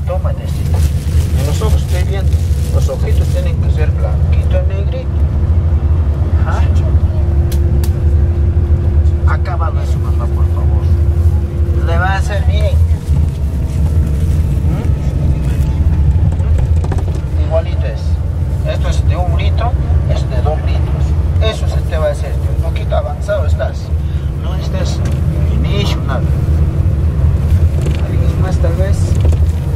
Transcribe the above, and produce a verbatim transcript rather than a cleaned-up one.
toma de sí. En los ojos estoy viendo. Los ojitos tienen que ser blanquito y negrito. Ajá. Acábalo eso, mamá, por favor. Le va a hacer bien. ¿Mm? Igualito es. Esto es de un litro, es de dos litros. Eso se te va a hacer. Un poquito avanzado estás. No estés inicio, nada. Alguien más tal vez.